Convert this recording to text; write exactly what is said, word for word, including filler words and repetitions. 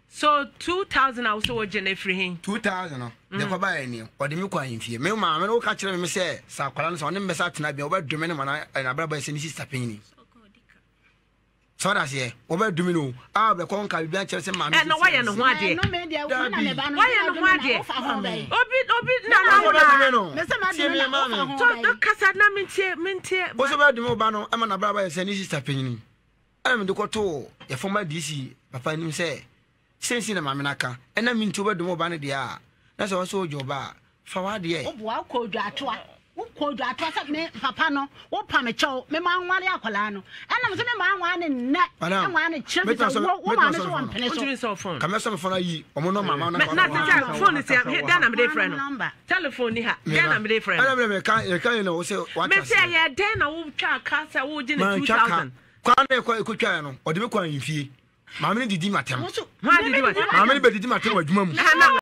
So two thousand also was Jenny free. Two thousand. The Coba any or the Muka in fear. Me, mamma, no catch me say, Saqualans on the Messat and I be over Dominion and a brother Senisi Tapini. So that's here. Over Domino. Ah, the Conca Benches and Mamma. And why and why, dear? Why and why, dear? Obit, obit, no, no, no, no, Cassana Mintia, Mintia. What's about the Mobano? I'm an Ababa Senisi Tapini. I'm the Coto, a former D C, Papa him say. Since in a maminaka, and I mean to wear the mobile dia. That's also your bar. For what dear? Oh, wow, cold Jatua. Who called Jatua me, Papano, or Pamicho, me man one Aqualano. And I'm saying, man one in net, and one in children. What is your phone? Come some for ye, or no mamma. Not phone is here, then I'm a different number. Telephone here, then I'm a different. I don't know, say what I say, then I will check Casa Wood in two thousand. Quando qual cucciano, o deve qua in fie. Mamma di di matem. Mamma di di matem, wa djumam.